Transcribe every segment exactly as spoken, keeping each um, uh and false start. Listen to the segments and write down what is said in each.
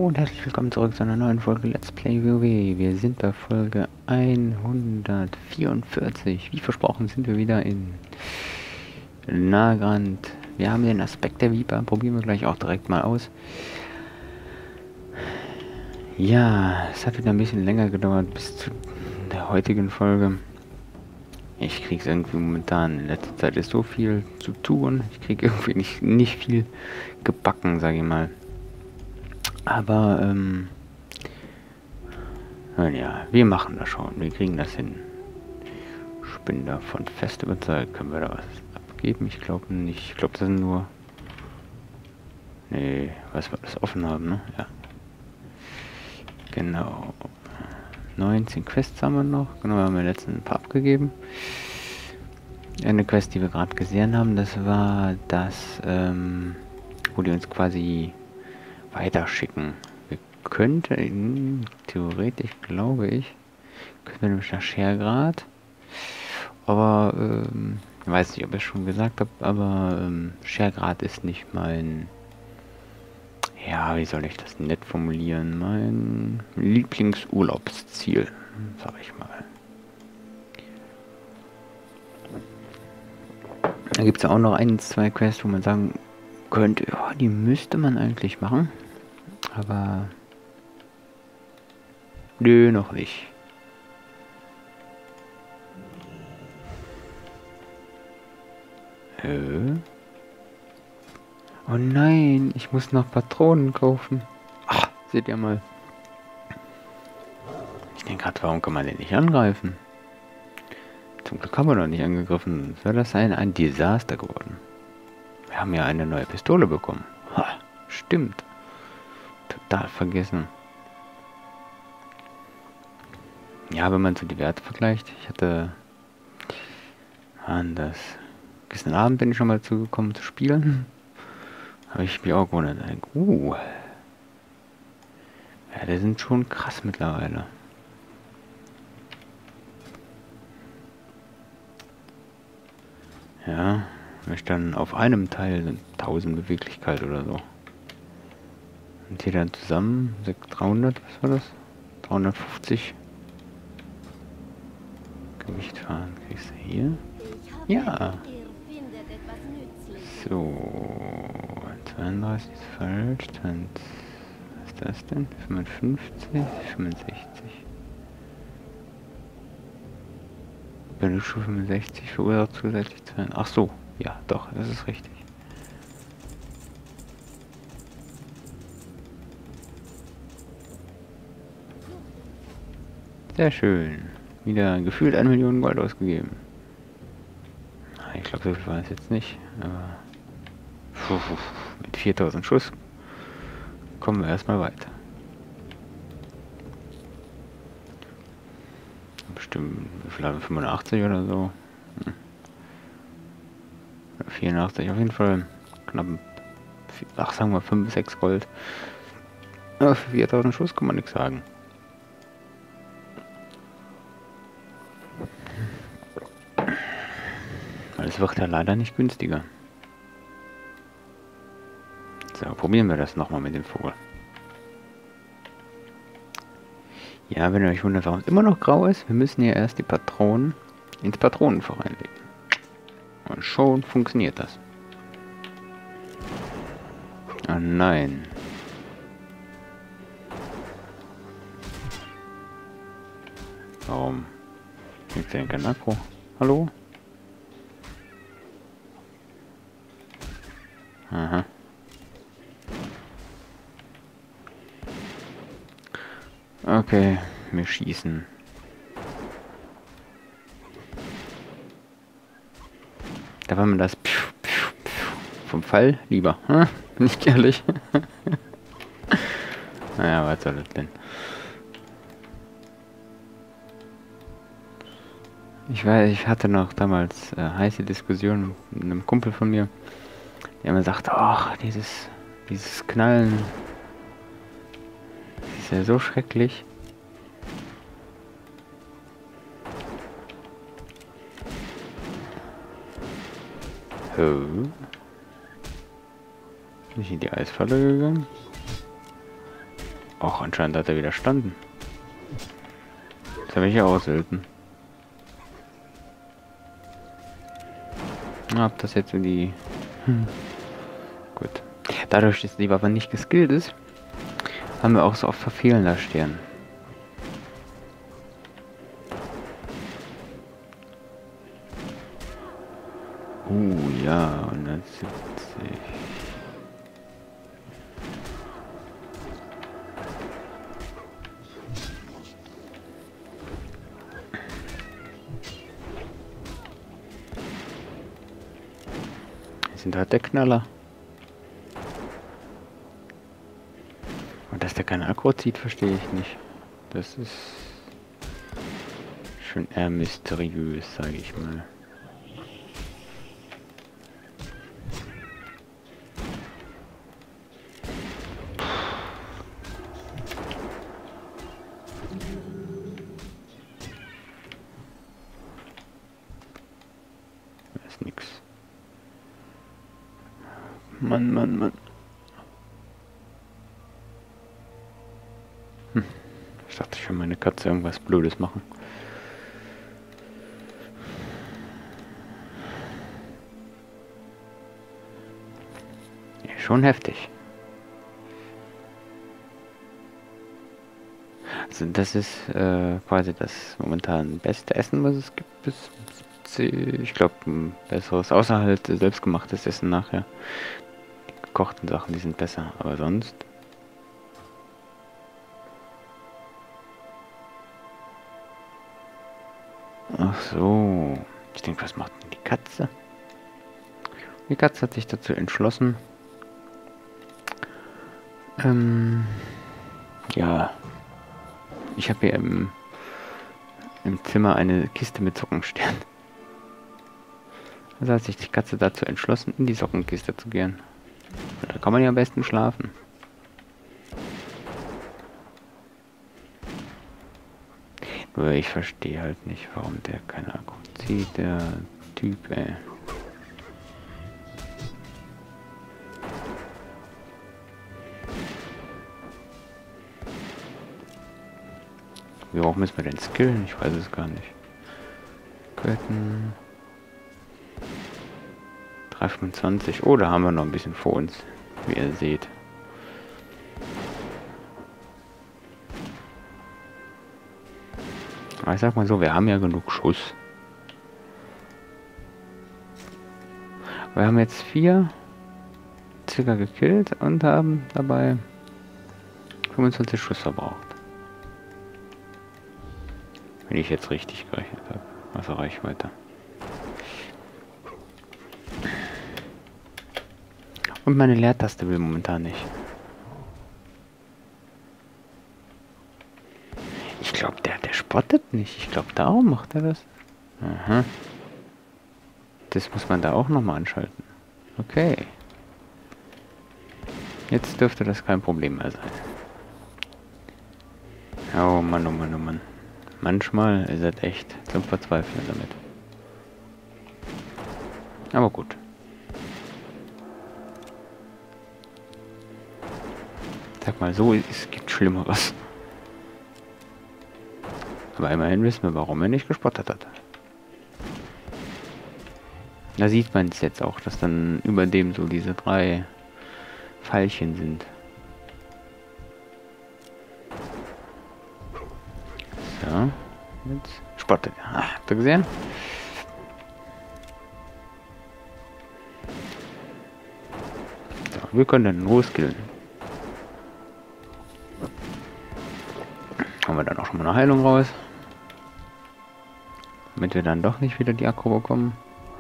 und herzlich willkommen zurück zu einer neuen Folge Let's Play WoW. Wir sind bei Folge hundertvierundvierzig. Wie versprochen sind wir wieder in Nagrand. Wir haben den Aspekt der Viper, probieren wir gleich auch direkt mal aus. Ja, es hat wieder ein bisschen länger gedauert bis zu der heutigen Folge. Ich kriege es irgendwie momentan, in letzter Zeit ist so viel zu tun. Ich kriege irgendwie nicht, nicht viel gebacken, sage ich mal. Aber, ähm, ja, wir machen das schon. Wir kriegen das hin. Ich bin davon fest überzeugt. Können wir da was abgeben? Ich glaube nicht. Ich glaube, das sind nur... Nee, was wir das offen haben, ne? Ja. Genau. neunzehn Quests haben wir noch. Genau, wir haben wir letztens ein paar abgegeben. Eine Quest, die wir gerade gesehen haben, das war das, ähm, wo die uns quasi weiterschicken. Wir könnten, theoretisch glaube ich, können wir nämlich nach Schergrad. Aber, ähm, ich weiß nicht, ob ich es schon gesagt habe, aber ähm, Schergrad ist nicht mein, ja, wie soll ich das nett formulieren, mein Lieblingsurlaubsziel, sag ich mal. Da gibt es ja auch noch ein, zwei Quests, wo man sagen könnte, ja, die müsste man eigentlich machen. Aber nö, noch nicht. Äh? Oh nein, ich muss noch Patronen kaufen. Ach, seht ihr mal. Ich denke gerade, warum kann man den nicht angreifen? Zum Glück haben wir noch nicht angegriffen, sonst wäre das ein, ein Desaster geworden. Wir haben ja eine neue Pistole bekommen. Ha, stimmt. Total vergessen. Ja, wenn man so die Werte vergleicht. Ich hatte... An das... Gestern Abend bin ich schon mal zugekommen zu spielen. Habe ich mich auch gewundert. Uh. Ja, die sind schon krass mittlerweile. Ja, wenn ich dann auf einem Teil sind tausend Beweglichkeit oder so. Und hier dann zusammen dreihundert, was war das? dreihundertfünfzig Gewicht fahren. Kriegst du hier? Ja. So, zweiunddreißig ist falsch. Dann, was ist das denn? fünfundfünfzig, fünfundsechzig. Benutzer fünfundsechzig verursacht zusätzlich zwei. Ach so, ja, doch, das ist richtig. Sehr schön. Wieder gefühlt eine Million Gold ausgegeben. Ich glaube, so viel war es jetzt nicht. Aber mit viertausend Schuss kommen wir erstmal weiter. Bestimmt, wie viel haben wir? fünfundachtzig oder so? Hm. vierundachtzig auf jeden Fall. Knapp, ach, sagen wir fünf, sechs Gold. Aber für viertausend Schuss kann man nichts sagen. Weil es wird ja leider nicht günstiger. So, probieren wir das nochmal mit dem Vogel. Ja, wenn ihr euch wundert, warum es immer noch grau ist, wir müssen hier erst die Patronen ins Patronenfach reinlegen. Und schon funktioniert das. Oh nein. Warum kriegt der denn kein Akku? Hallo? Aha. Okay, wir schießen. Da war mir das vom Fall lieber, hm? Nicht ehrlich. Naja, was soll das denn? Ich weiß, ich hatte noch damals äh, heiße Diskussionen mit einem Kumpel von mir, der immer sagte, ach, dieses, dieses Knallen ist ja so schrecklich. Oh. Bin ich in die Eisfalle gegangen? Och, anscheinend hat er widerstanden. Das habe ich ja auch selten. Ob das jetzt in die... Hm. Gut. Dadurch, dass die Waffe nicht geskillt ist, haben wir auch so oft verfehlender Stern. Uh, ja, hundertsiebzig. Sind halt der Knaller. Und dass der kein Aggro zieht, verstehe ich nicht. Das ist schon eher mysteriös, sage ich mal. Das ist nix. Mann, Mann, Mann. Hm. Ich dachte schon, meine Katze irgendwas Blödes machen. Ja, schon heftig. Also das ist äh, quasi das momentan beste Essen, was es gibt. Bis siebzig, ich glaube, ein besseres, außer halt selbstgemachtes Essen nachher. Die gekochten Sachen, die sind besser, aber sonst. Ach so. Ich denke, was macht denn die Katze? Die Katze hat sich dazu entschlossen. Ähm, ja. Ich habe hier im, im Zimmer eine Kiste mit Sockenstern. Also hat sich die Katze dazu entschlossen, in die Sockenkiste zu gehen. Da kann man ja am besten schlafen. Nur ich verstehe halt nicht, warum der keine Akku zieht, der Typ, ey. Warum müssen wir denn skillen? Ich weiß es gar nicht. Götten. drei fünfundzwanzig. Oh, da haben wir noch ein bisschen vor uns, wie ihr seht. Aber ich sag mal so, wir haben ja genug Schuss. Wir haben jetzt vier circa gekillt und haben dabei fünfundzwanzig Schuss verbraucht. Wenn ich jetzt richtig gerechnet habe. Also Reichweite. Und meine Leertaste will momentan nicht. Ich glaube, der, der spottet nicht. Ich glaube, darum macht er das. Aha. Das muss man da auch nochmal anschalten. Okay. Jetzt dürfte das kein Problem mehr sein. Oh Mann, oh Mann, oh Mann. Manchmal ist es echt zum Verzweifeln damit. Aber gut. Sag mal so, es gibt Schlimmeres. Aber immerhin wissen wir, warum er nicht gespottet hat. Da sieht man es jetzt auch, dass dann über dem so diese drei Pfeilchen sind. So, jetzt spottet er. Ah, habt ihr gesehen? So, wir können dann loskillen. Haben wir dann auch schon mal eine Heilung raus. Damit wir dann doch nicht wieder die Akku bekommen.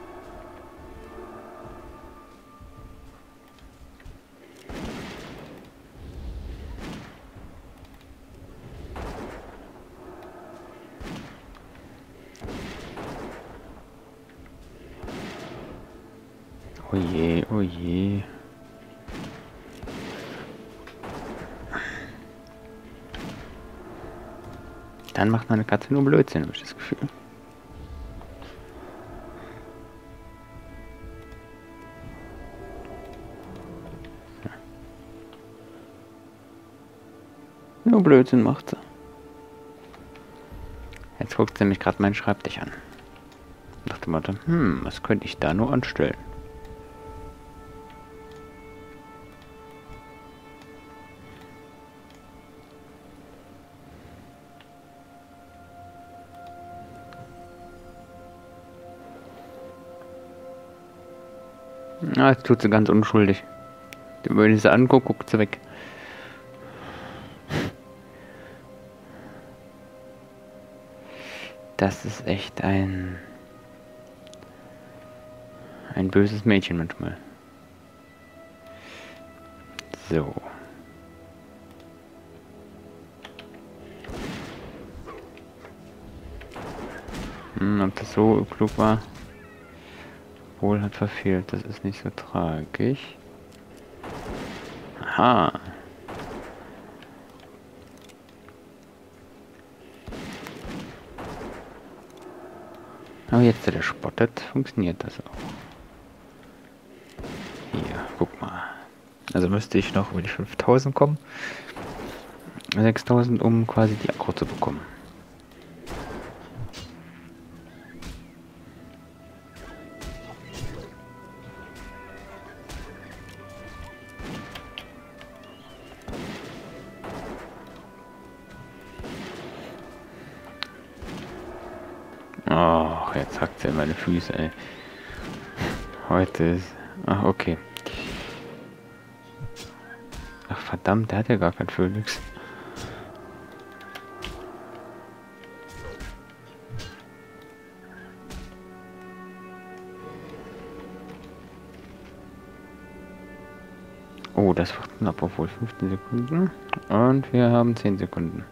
Oh je, oh je. Dann macht meine Katze nur Blödsinn, habe ich das Gefühl. Nur Blödsinn macht sie. Jetzt guckt sie mich gerade meinen Schreibtisch an. Dachte mal, hm, was könnte ich da nur anstellen? Na, jetzt tut sie ganz unschuldig. Wenn ich sie angucke, guckt sie weg. Das ist echt ein... ein böses Mädchen manchmal. So. Hm, ob das so klug war? Wohl hat verfehlt, das ist nicht so tragisch. Aha. Aber jetzt, der spottet, funktioniert das auch. Hier, guck mal. Also müsste ich noch über die fünftausend kommen. sechstausend, um quasi die Akku zu bekommen. Ach, jetzt hackt sie in meine Füße, ey. Heute ist... Ach, okay. Ach, verdammt, der hat ja gar kein Phönix. Oh, das wird knapp, obwohl fünfzehn Sekunden. Und wir haben zehn Sekunden.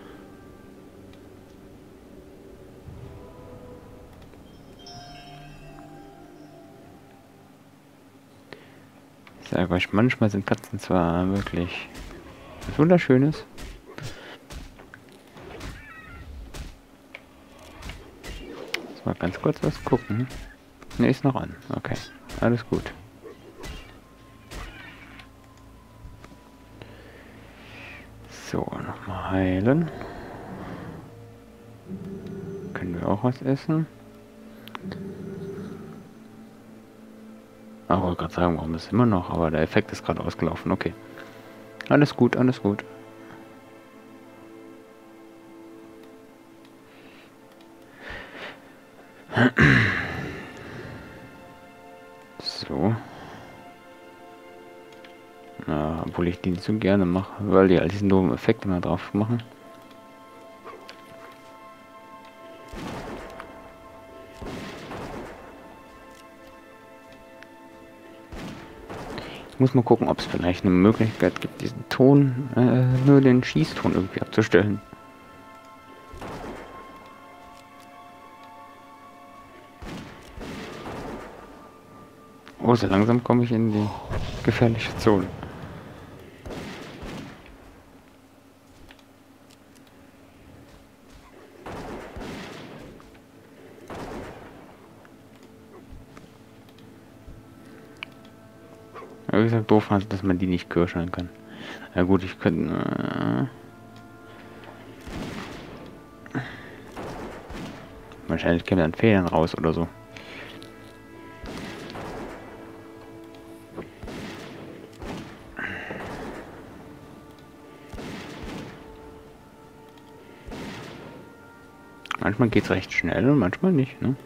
Ich sage euch, manchmal sind Katzen zwar wirklich was Wunderschönes. Jetzt mal ganz kurz was gucken. Ne, ist noch an. Okay, alles gut. So, nochmal heilen. Können wir auch was essen? Ah, wollte gerade sagen, warum ist immer noch, aber der Effekt ist gerade ausgelaufen. Okay. Alles gut, alles gut. So. Na, obwohl ich die nicht so gerne mache, weil die all diesen doofen Effekt immer drauf machen. Ich muss mal gucken, ob es vielleicht eine Möglichkeit gibt, diesen Ton, äh, nur den Schießton irgendwie abzustellen. Oh, so langsam komme ich in die gefährliche Zone. Wie gesagt, doof halt, dass man die nicht kirscheln kann. Ja gut, ich könnte... Äh, wahrscheinlich käme dann Federn raus oder so. Manchmal geht es recht schnell und manchmal nicht, ne?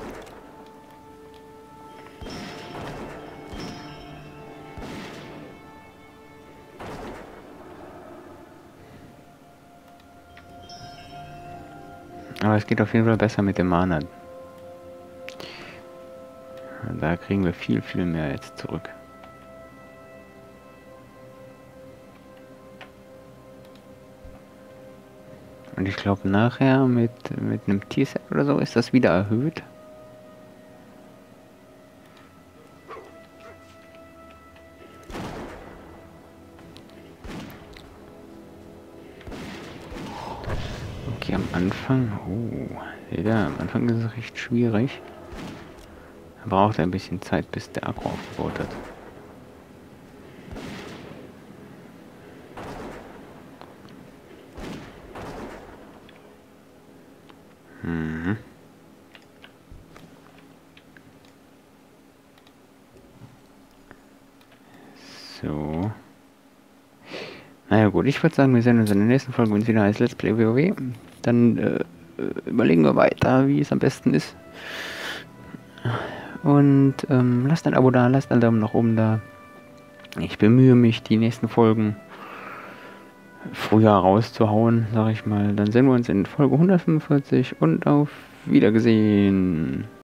Aber es geht auf jeden Fall besser mit dem Mana. Da kriegen wir viel, viel mehr jetzt zurück. Und ich glaube nachher mit, mit einem Tierset oder so ist das wieder erhöht. Okay, am Anfang, oh, ja, am Anfang ist es recht schwierig. Er braucht ein bisschen Zeit, bis der Akku aufgebaut hat. Mhm. So. Naja gut, ich würde sagen, wir sehen uns in der nächsten Folge, wenn es wieder heißt Let's Play WoW. Dann äh, überlegen wir weiter, wie es am besten ist. Und ähm, lasst ein Abo da, lasst einen Daumen nach oben da. Ich bemühe mich, die nächsten Folgen früher rauszuhauen, sag ich mal. Dann sehen wir uns in Folge hundertfünfundvierzig und auf Wiedergesehen.